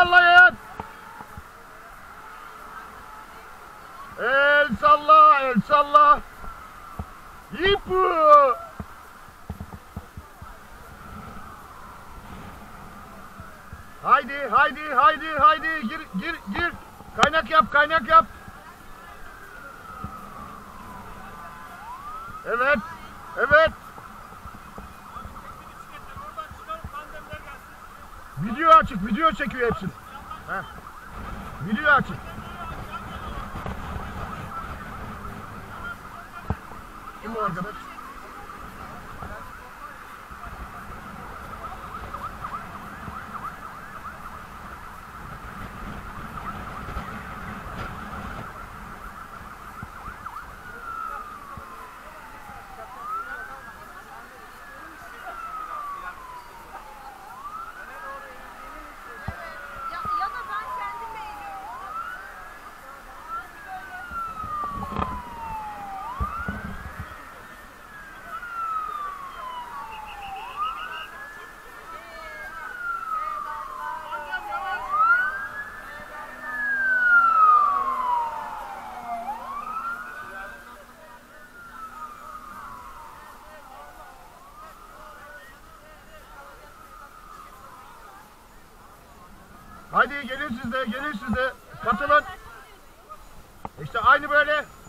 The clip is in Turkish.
sallayın. El salla, el salla. Yipu. Haydi, haydi, haydi, haydi. Gir, gir, gir. Kaynak yap, kaynak yap. Evet, evet. Video açık, video çekiyor hepsini. Heh. Video açık. Kim o arkadaş? Haydi gelin siz de, gelin siz de. Katılın. İşte aynı böyle.